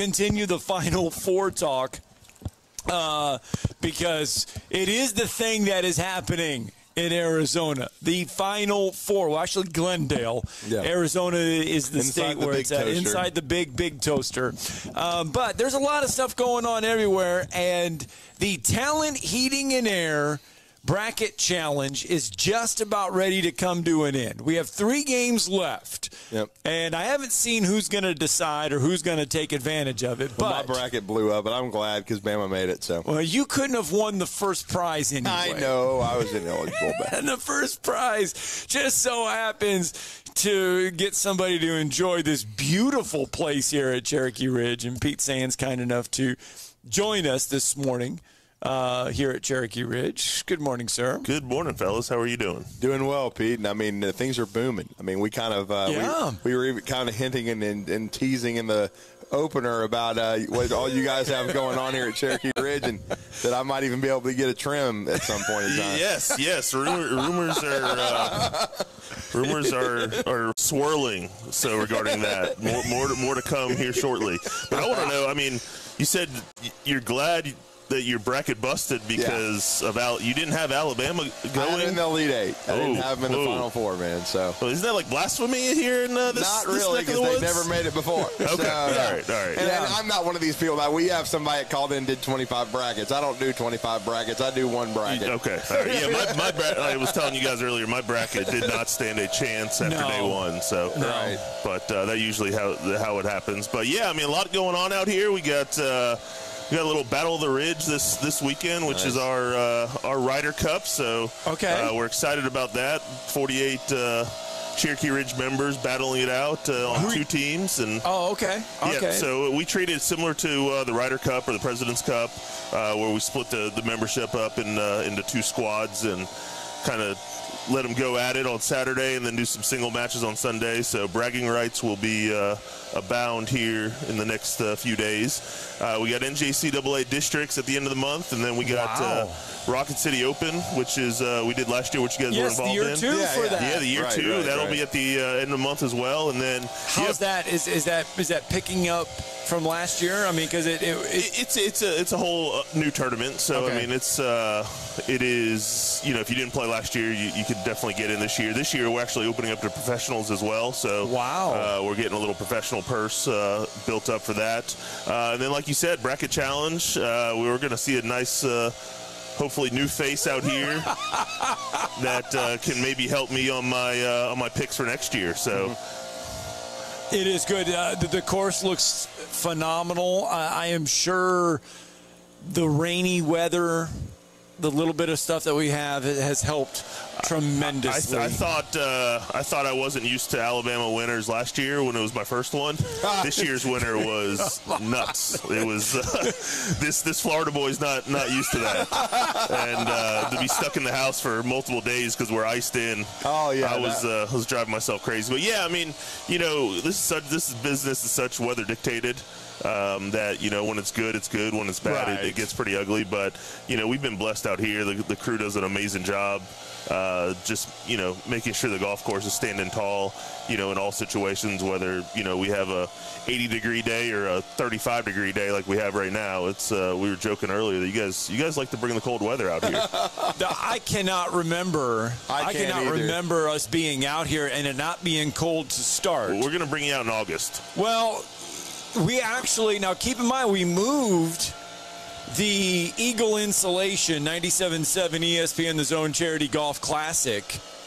continue the Final Four talk because it is the thing that is happening in Arizona. The Final Four. Well, actually, Glendale. Yeah. Arizona is the state where it's at. Inside the big toaster. But there's a lot of stuff going on everywhere, and the Talent Heating and Air Bracket Challenge is just about ready to come to an end. We have 3 games left, and I haven't seen who's going to decide or who's going to take advantage of it. Well, but my bracket blew up, but I'm glad because Bama made it. So well, you couldn't have won the first prize anyway. I know. I was ineligible. And the first prize just so happens to get somebody to enjoy this beautiful place here at Cherokee Ridge, and Pete Sands kind enough to join us this morning. Here at Cherokee Ridge. Good morning, sir. Good morning, fellas. How are you doing? Doing well, Pete. And I mean, things are booming. I mean, we kind of we were even kind of hinting and teasing in the opener about what all you guys have going on here at Cherokee Ridge, and that I might even be able to get a trim at some point in time. Yes. Rumors are swirling. So regarding that, more to come here shortly. But I want to know. I mean, you said you're glad that your bracket busted because of you didn't have Alabama going? I had in the Elite Eight. I didn't have them in the Final Four, man. So well, isn't that like blasphemy here in this? Not really, because they've never made it before. Okay, so, all right. And I'm not one of these people. We have somebody that called in and did 25 brackets. I don't do 25 brackets. I do one bracket. Okay, all right. Yeah, my bracket. I was telling you guys earlier, my bracket did not stand a chance after day one. So, but that usually how it happens. But yeah, I mean, a lot going on out here. We got a little Battle of the Ridge this weekend, which is our Ryder Cup. So we're excited about that. 48 Cherokee Ridge members battling it out on 2 teams. And Yeah, so we treat it similar to the Ryder Cup or the President's Cup, where we split the membership up into 2 squads and kind of let them go at it on Saturday and then do some single matches on Sunday. So bragging rights will be abound here in the next few days. We got NJCAA districts at the end of the month, and then we got Rocket City Open, which is we did last year, which you guys were involved in. Yes, the year 2 for that. Yeah, the year 2. That'll be at the end of the month as well. And then how's that? Is that picking up from last year? I mean, because it's a whole new tournament. So I mean, it is, you know, if you didn't play last year, you could definitely get in this year. This year we're actually opening up to professionals as well. So we're getting a little professional purse built up for that. And then, like you said, bracket challenge. We were going to see a nice, hopefully new face out here that can maybe help me on my picks for next year. So. It is good. The course looks phenomenal. I am sure the rainy weather, the little bit of stuff that we have, has helped tremendously. I thought I wasn't used to Alabama winners last year when it was my first one. This year's winner was nuts. It was this Florida boy's not used to that, and to be stuck in the house for multiple days because we're iced in. I was driving myself crazy. But yeah, I mean, you know, this business is such weather dictated. That, you know, when it's good, it's good. When it's bad, it gets pretty ugly. But, you know, we've been blessed out here. The crew does an amazing job. Just, you know, making sure the golf course is standing tall, you know, in all situations, whether, you know, we have a 80-degree day or a 35-degree day like we have right now. It's we were joking earlier that you guys like to bring the cold weather out here. I cannot remember. I cannot remember us being out here and it not being cold to start. Well, we're going to bring you out in August. Well, we actually, now keep in mind, we moved the Eagle Insulation 97.7 ESPN The Zone Charity Golf Classic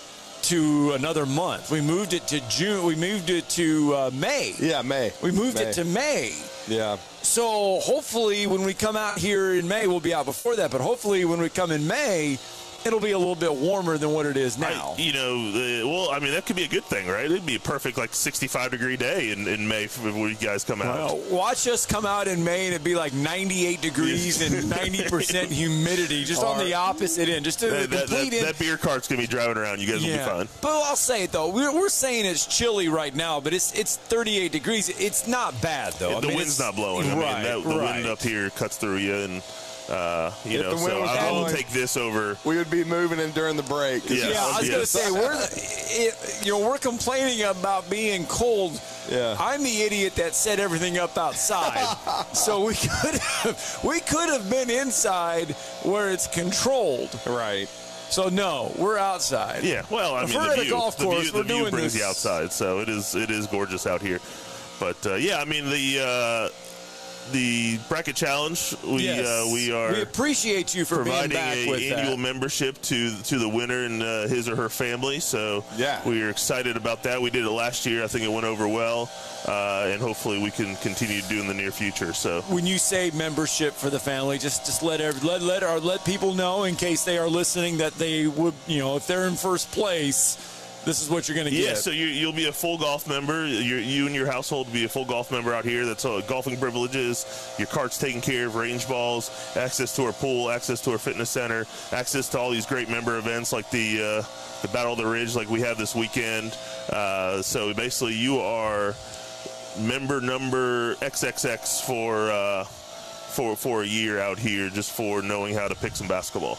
to another month. We moved it to June. We moved it to May. Yeah, May. We moved it to May. Yeah. So hopefully when we come out here in May, we'll be out before that, but hopefully when we come in May, it'll be a little bit warmer than what it is now. Well, I mean, that could be a good thing, right? It'd be a perfect, like, 65-degree day in May when you guys come out. Well, watch us come out in May and it'd be like 98 degrees and 90% humidity, just on the opposite end. Just to the complete end. That beer cart's going to be driving around. You guys will be fine. But I'll say it, though. We're saying it's chilly right now, but it's 38 degrees. It's not bad, though. The wind's not blowing. The wind up here cuts through you, and you know, so I will take this over. We would be moving in during the break. I was going to say, we're complaining about being cold. Yeah. I'm the idiot that set everything up outside. So we could have been inside where it's controlled. Right. So no, we're outside. Yeah. Well, I mean, we're at a golf course. The We're view doing brings this. you outside, so it is gorgeous out here. But yeah, I mean the bracket challenge. We appreciate you for being back with annual membership to the winner and his or her family. So yeah, we are excited about that. We did it last year. I think it went over well, and hopefully we can continue to do in the near future. So when you say membership for the family, just let people know in case they are listening that they would, if they're in first place, this is what you're going to get. Yeah, so you'll be a full golf member. You and your household will be a full golf member out here. That's golfing privileges. Your cart's taken care of, range balls, access to our pool, access to our fitness center, access to all these great member events like the Battle of the Ridge like we have this weekend. So basically you are member number XXX for a year out here just for knowing how to pick some basketball.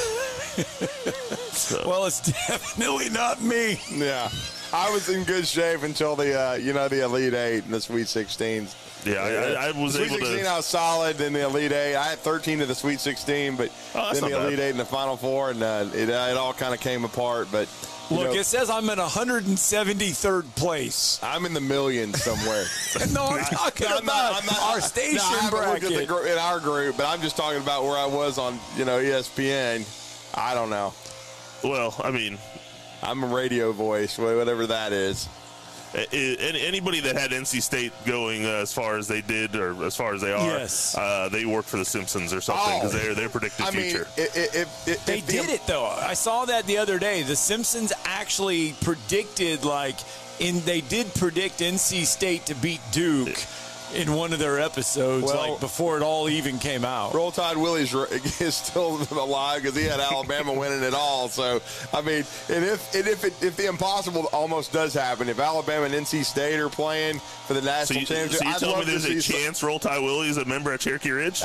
So. Well, it's definitely not me. Yeah, I was in good shape until the Elite Eight and the Sweet 16s. Yeah, I was Sweet able to. 16, I was solid in the Elite Eight. I had 13 to the Sweet 16, but then the Elite Eight and the Final Four, and it all kind of came apart. But look, it says I'm in 173rd place. I'm in the millions somewhere. No, I'm talking about our station bracket. In our group, but I'm just talking about where I was on ESPN. I don't know. Well, I mean, I'm a radio voice, whatever that is. Anybody that had NC State going as far as they did or as far as they are, yes. They work for the Simpsons or something because they're predicted future. They did it, though. I saw that the other day. The Simpsons actually predicted, they did predict NC State to beat Duke. In one of their episodes, before it all even came out. Roll Tide Willie's is still alive because he had Alabama winning it all. So, I mean, if the impossible almost does happen, if Alabama and NC State are playing for the national championship, so you tell me there's a chance Roll Tide Willie is a member at Cherokee Ridge?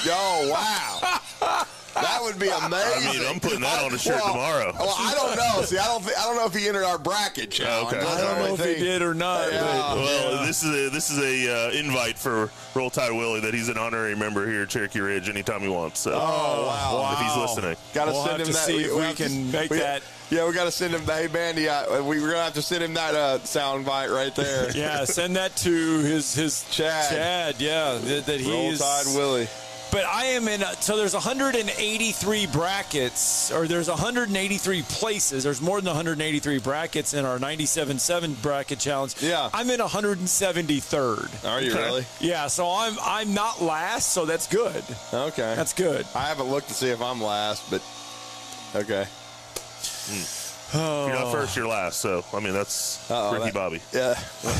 Wow. That would be amazing. I mean, I'm putting that on a shirt tomorrow. Well, I don't know. See, I don't know if he entered our bracket challenge. Okay. I don't know if he did or not. Well, this is a invite for Roll Tide Willie that he's an honorary member here at Cherokee Ridge anytime he wants. So, wow. If he's listening, got to send him that. See if we can make that. Yeah, we got to send him. Hey, Bandy, we're gonna have to send him that sound bite right there. Yeah, send that to his Chad. Yeah, that he's Roll Tide Willie. But I am in, so there's 183 brackets, or there's 183 places. There's more than 183 brackets in our 97.7 bracket challenge. Yeah. I'm in 173rd. Are you really? Yeah, so I'm not last, so that's good. Okay. That's good. I haven't looked to see if I'm last, but okay. If you're not first, you're last. So, I mean, that's Ricky Bobby. Yeah.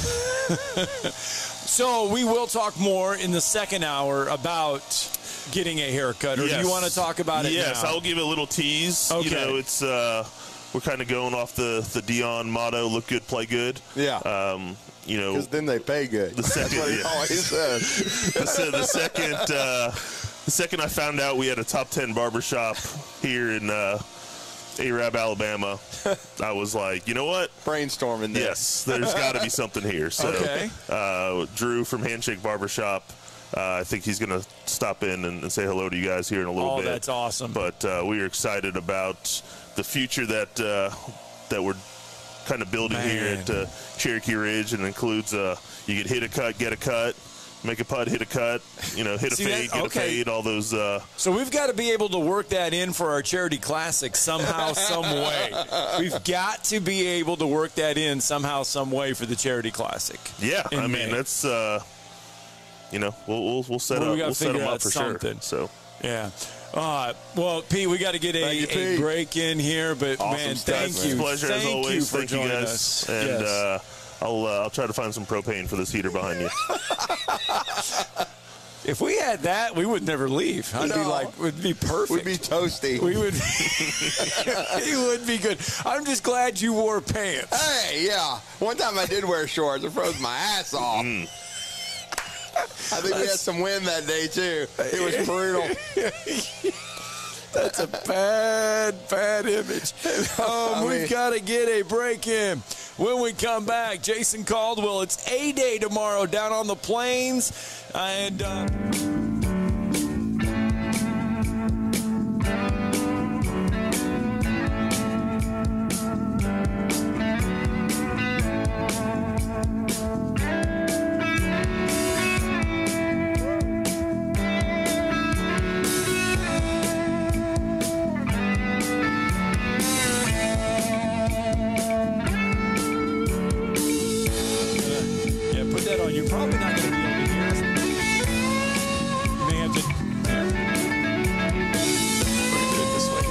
So we will talk more in the second hour about getting a haircut, or do you want to talk about it now? Yes, I'll give it a little tease. Okay. It's we're kind of going off the Dion motto: look good, play good. Yeah. Because then they pay good. The second, that's what he always says. The second I found out we had a top 10 barbershop here in Arab, Alabama, I was like, you know what? Brainstorming there. Yes, there's got to be something here. So, Drew from Handshake Barbershop, I think he's going to stop in and say hello to you guys here in a little bit. Oh, that's awesome. But we are excited about the future that we're kind of building here at Cherokee Ridge, and includes you could hit a cut, get a cut. Make a putt, hit a cut, hit a fade, get a fade, all those. So we've got to be able to work that in for our charity classic somehow, some way. We've got to be able to work that in somehow, some way for the charity classic. Yeah, I mean that's we'll set them up for something. Sure. So yeah. Well, Pete, we got to get a break in here, but awesome man, stuff, thank you. It's a pleasure as always. Thank you for joining us. us. And yes. I'll try to find some propane for this heater behind you. If we had that, we would never leave. It'd be perfect. We'd be toasty. We would. It would be good. I'm just glad you wore pants. Hey, yeah. One time I did wear shorts. It froze my ass off. I think we had some wind that day too. It was brutal. That's a bad image. We've got to get a break in. when we come back. Jason Caldwell, it's A-Day tomorrow down on the plains. And you're probably not going to be able to hear us. You may have to bring it this way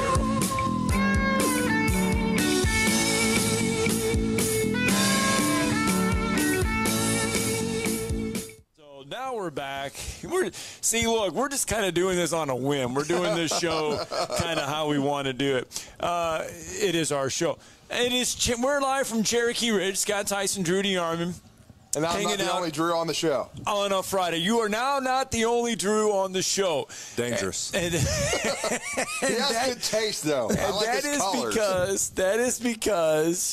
here. So now we're back. Look, we're just kind of doing this on a whim. We're doing this show kind of how we want to do it. It is our show. We're live from Cherokee Ridge. Scott Tyson, Drew DeArmond. And I'm not the only Drew on the show. On a Friday. You are now not the only Drew on the show. Dangerous. He has good taste, though. I like his colors. That is because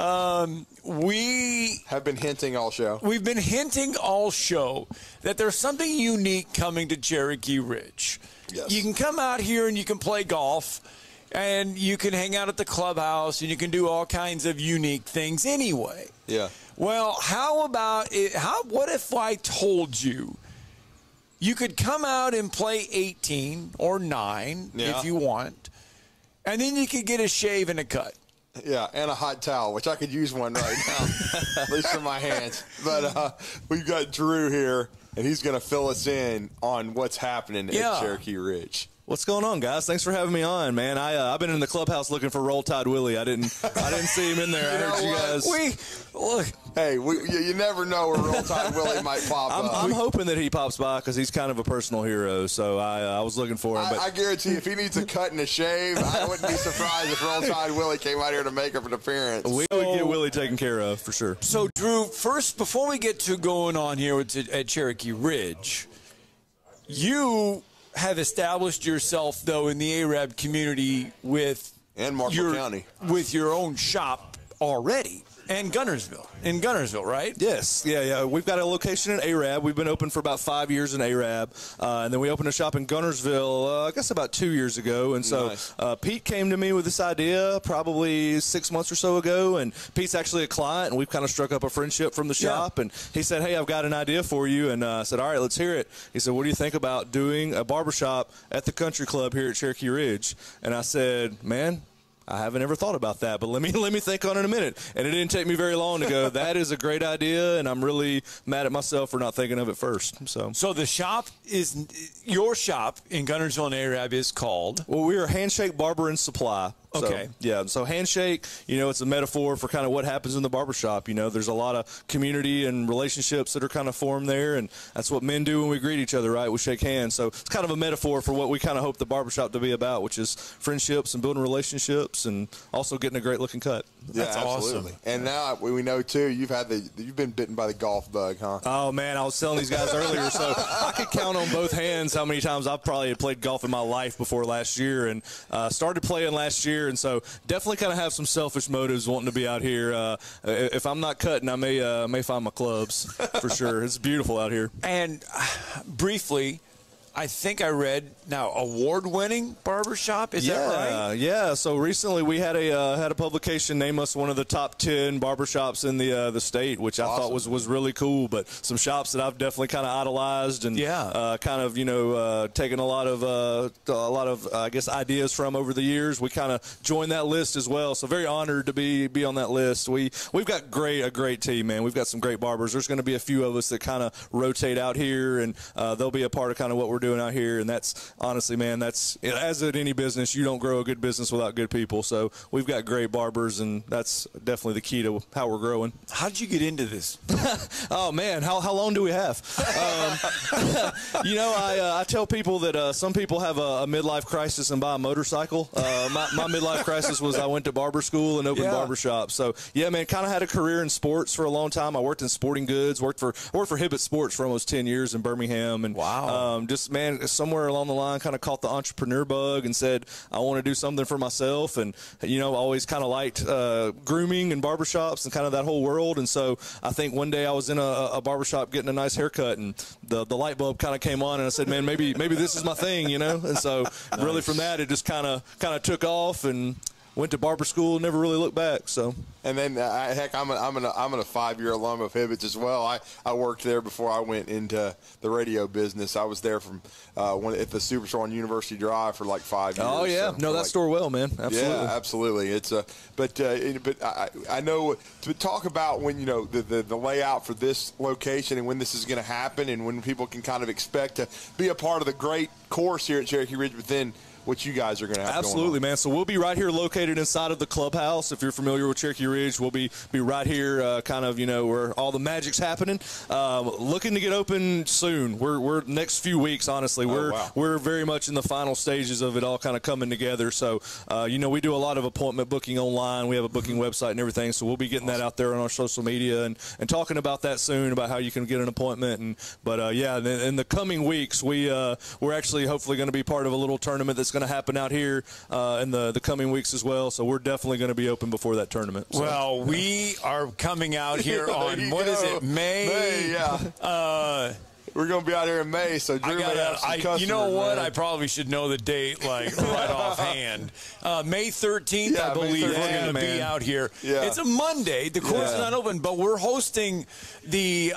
we have been hinting all show. We've been hinting all show that there's something unique coming to Cherokee Ridge. Yes. You can come out here and you can play golf, and you can hang out at the clubhouse, and you can do all kinds of unique things anyway. Yeah. Well, how about it? What if I told you you could come out and play 18 or 9 if you want, and then you could get a shave and a cut? Yeah, and a hot towel, which I could use one right now, at least for my hands. But we've got Drew here, and he's going to fill us in on what's happening at Cherokee Ridge. What's going on, guys? Thanks for having me on, man. I've been in the clubhouse looking for Roll Tide Willie. I didn't see him in there. I heard you guys. Hey, you never know where Roll Tide Willie might pop up. I'm hoping that he pops by because he's kind of a personal hero. So I was looking for him. But I guarantee if he needs a cut and a shave, I wouldn't be surprised if Roll Tide Willie came out here to make up an appearance. We would get Willie taken care of for sure. So, Drew, first, before we get to going on here at Cherokee Ridge, you have established yourself, though, in the Arab community with Marshall County with your own shop already. And in Gunnersville, right? Yes, yeah. We've got a location in Arab. We've been open for about 5 years in Arab, and then we opened a shop in Gunnersville, I guess about 2 years ago. And so Pete came to me with this idea probably 6 months or so ago, and Pete's actually a client, and we've kind of struck up a friendship from the shop. And he said, "Hey, I've got an idea for you," and I said, "All right, let's hear it." He said, "What do you think about doing a barbershop at the country club here at Cherokee Ridge?" And I said, "Man, I haven't ever thought about that, but let me think on it in a minute." And it didn't take me very long to go, that is a great idea, and I'm really mad at myself for not thinking of it first. So the shop your shop in Gunnersville and Arab is called? Well, we are Handshake Barber and Supply. Okay. So handshake, it's a metaphor for kind of what happens in the barbershop. There's a lot of community and relationships that are kind of formed there, and that's what men do when we greet each other, right? We shake hands. So it's kind of a metaphor for what we kind of hope the barbershop to be about, which is friendships and building relationships and also getting a great-looking cut. Yeah, that's absolutely. Awesome. And now we know, too, you've been bitten by the golf bug, huh? Oh, man, I was telling these guys earlier, so I could count on both hands how many times I've probably played golf in my life before last year, and started playing last year. And so definitely kind of have some selfish motives wanting to be out here. If I'm not cutting, I may find my clubs for sure. It's beautiful out here. And briefly, I think I read now award-winning barbershop. Is that right? Yeah. So recently we had a publication name us one of the top 10 barbershops in the state, which I thought was really cool. But some shops that I've definitely kind of idolized and kind of taken a lot of I guess ideas from over the years. We kind of joined that list as well. So very honored to be on that list. We've got a great team, man. We've got some great barbers. There's going to be a few of us that kind of rotate out here, and they'll be a part of kind of what we're doing out here. And that's honestly, man, that's as at any business, you don't grow a good business without good people. So we've got great barbers, and that's definitely the key to how we're growing. How did you get into this? Oh man, how long do we have? I tell people that some people have a midlife crisis and buy a motorcycle. My midlife crisis was I went to barber school and opened barbershop. So yeah, man, kind of had a career in sports for a long time. I worked in sporting goods, worked for Hibbett Sports for almost 10 years in Birmingham, and wow, just just, man, somewhere along the line kind of caught the entrepreneur bug and said, I want to do something for myself. And, always kind of liked grooming and barbershops and kind of that whole world. And so I think one day I was in a barbershop getting a nice haircut, and the light bulb kind of came on, and I said, man, maybe this is my thing, And so really from that, it just kind of took off, and went to barber school, never really looked back. So, and then heck, I'm a 5-year alum of Hibbett's as well. I worked there before I went into the radio business. I was there from at the Superstore on University Drive for like 5 years. Oh yeah, know that store well, man. Absolutely. Yeah, absolutely. It's but I know to talk about when the layout for this location and when this is going to happen and when people can kind of expect to be a part of the great course here at Cherokee Ridge, but then what you guys are going to have Absolutely, man. So we'll be right here located inside of the clubhouse. If you're familiar with Cherokee Ridge, we'll be right here kind of, where all the magic's happening. Looking to get open soon. We're next few weeks, honestly. We're very much in the final stages of it all kind of coming together. So, we do a lot of appointment booking online. We have a booking website and everything. So we'll be getting that out there on our social media and talking about that soon, about how you can get an appointment. But in the coming weeks, we're actually hopefully going to be part of a little tournament that's going to happen out here in the coming weeks as well. So we're definitely going to be open before that tournament. So. Well, we are coming out here on, what is it, May? Yeah. We're going to be out here in May, so Drew may have some customers. You know what? Man. I probably should know the date, right offhand. May 13th, I believe, we're going to be out here. Yeah. It's a Monday. The course is not open, but we're hosting the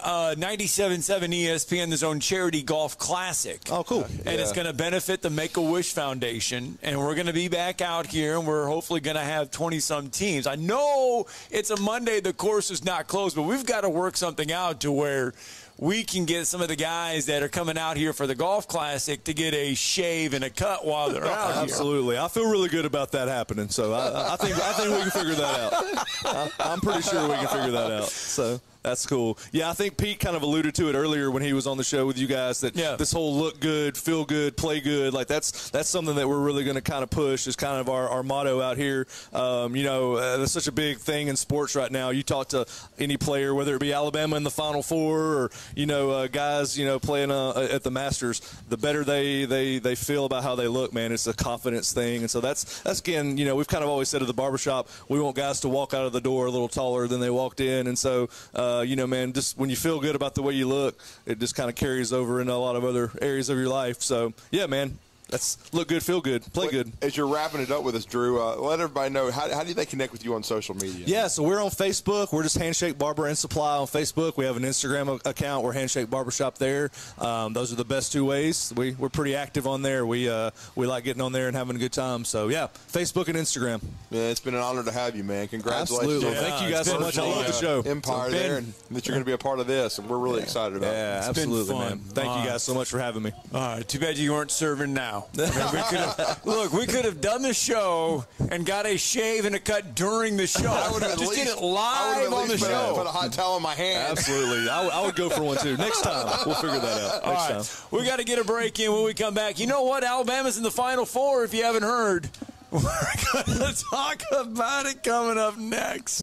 97.7 ESPN, The Zone Charity Golf Classic. Oh, cool. And it's going to benefit the Make-A-Wish Foundation, and we're going to be back out here, and we're hopefully going to have 20-some teams. I know it's a Monday. The course is not closed, but we've got to work something out to where we can get some of the guys that are coming out here for the Golf Classic to get a shave and a cut while they're out here. Absolutely. I feel really good about that happening. So I think we can figure that out. I'm pretty sure we can figure that out. So that's cool. Yeah, I think Pete kind of alluded to it earlier when he was on the show with you guys that this whole look good, feel good, play good, like that's something that we're really going to kind of push is kind of our motto out here. That's such a big thing in sports right now. You talk to any player, whether it be Alabama in the Final Four or, guys, playing at the Masters, the better they feel about how they look, man. It's a confidence thing. And so that's again, we've kind of always said at the barbershop, we want guys to walk out of the door a little taller than they walked in. And so, man, just when you feel good about the way you look, it just kind of carries over into a lot of other areas of your life. So, yeah, man. That's look good, feel good, play good. As you're wrapping it up with us, Drew, let everybody know, how do they connect with you on social media? Yeah, so we're on Facebook. We're just Handshake Barber and Supply on Facebook. We have an Instagram account. We're Handshake Barbershop there. Those are the best two ways. We're pretty active on there. We like getting on there and having a good time. So, yeah, Facebook and Instagram. Yeah, it's been an honor to have you, man. Congratulations. Absolutely. Thank you guys so much. I love the show. Empire there, and that you're going to be a part of this, and we're really excited about it. Yeah, absolutely, man. Thank you guys so much for having me. All right, too bad you weren't serving now. We could have done the show and got a shave and a cut during the show. I would have just did it live on the show. Put a hot towel in my hand. Absolutely. I would go for one, too. Next time. We'll figure that out. All right. We got to get a break in when we come back. You know what? Alabama's in the Final Four, if you haven't heard. We're going to talk about it coming up next.